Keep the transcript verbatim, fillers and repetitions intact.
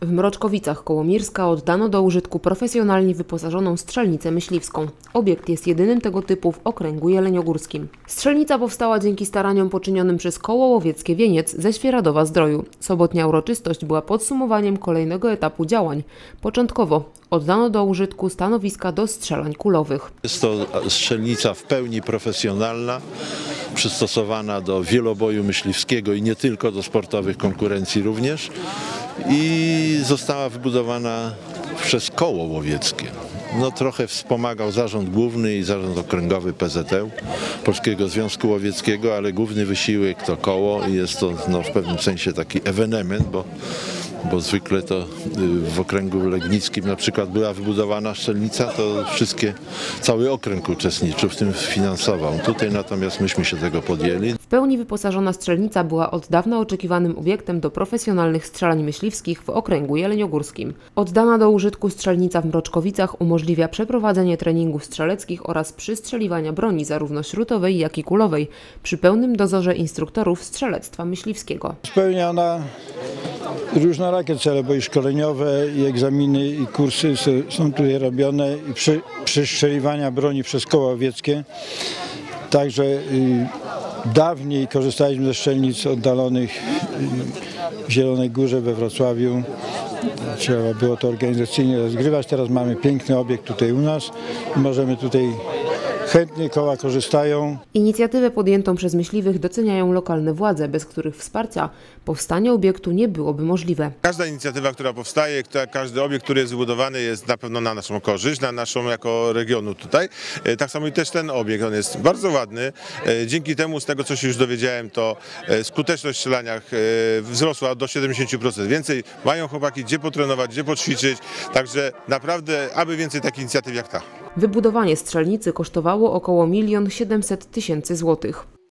W Mroczkowicach koło Mirska oddano do użytku profesjonalnie wyposażoną strzelnicę myśliwską. Obiekt jest jedynym tego typu w okręgu jeleniogórskim. Strzelnica powstała dzięki staraniom poczynionym przez koło łowieckie Wieniec ze Świeradowa-Zdroju. Sobotnia uroczystość była podsumowaniem kolejnego etapu działań. Początkowo oddano do użytku stanowiska do strzelań kulowych. Jest to strzelnica w pełni profesjonalna, przystosowana do wieloboju myśliwskiego i nie tylko, do sportowych konkurencji również. I została wybudowana przez koło łowieckie. No, trochę wspomagał zarząd główny i zarząd okręgowy P Z L Polskiego Związku Łowieckiego, ale główny wysiłek to koło i jest to no, w pewnym sensie taki ewenement, bo, bo zwykle to w okręgu legnickim na przykład była wybudowana strzelnica, to wszystkie, cały okręg uczestniczył w tym, finansował. Tutaj natomiast myśmy się tego podjęli. W pełni wyposażona strzelnica była od dawna oczekiwanym obiektem do profesjonalnych strzelań myśliwskich w okręgu jeleniogórskim. Oddana do użytku strzelnica w Mroczkowicach umożliwia przeprowadzenie treningów strzeleckich oraz przystrzeliwania broni zarówno śrutowej, jak i kulowej przy pełnym dozorze instruktorów strzelectwa myśliwskiego. Spełnia ona różnorakie cele, bo i szkoleniowe, i egzaminy, i kursy są tutaj robione, i przy, przystrzeliwania broni przez koła łowieckie. Także y, dawniej korzystaliśmy ze strzelnic oddalonych y, w Zielonej Górze, we Wrocławiu. Trzeba było to organizacyjnie rozgrywać. Teraz mamy piękny obiekt tutaj u nas i możemy tutaj chętnie koła korzystają. Inicjatywę podjętą przez myśliwych doceniają lokalne władze, bez których wsparcia powstanie obiektu nie byłoby możliwe. Każda inicjatywa, która powstaje, każdy obiekt, który jest wybudowany, jest na pewno na naszą korzyść, na naszą jako regionu tutaj. Tak samo i też ten obiekt, on jest bardzo ładny. Dzięki temu, z tego co się już dowiedziałem, to skuteczność w strzelaniach wzrosła do siedemdziesięciu procent. Więcej mają chłopaki gdzie potrenować, gdzie poćwiczyć, także naprawdę, aby więcej takich inicjatyw jak ta. Wybudowanie strzelnicy kosztowało około milion siedemset tysięcy złotych.